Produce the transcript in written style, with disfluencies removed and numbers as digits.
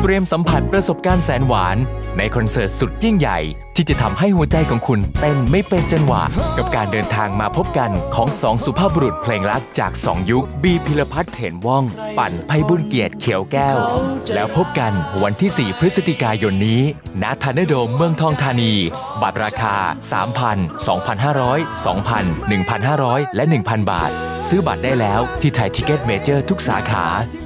เตรียมสัมผัสประสบการณ์แสนหวานในคอนเสิร์ตสุดยิ่งใหญ่ที่จะทำให้หัวใจของคุณเต้นไม่เป็นจังหวะกับการเดินทางมาพบกันของ2สุภาพบุรุษเพลงรักจาก2ยุคบีพิรพัฒน์เถนว่องปั่นไพบุญเกียรติเขียวแก้วแล้วพบกันวันที่4 พฤศจิกายนนี้ณทาเนโดมเมืองทองธานีบัตรราคา 3,000 2,500 2,000 1,500 และ 1,000 บาทซื้อบัตรได้แล้วที่ไทยทิกเก็ตเมเจอร์ทุกสาขา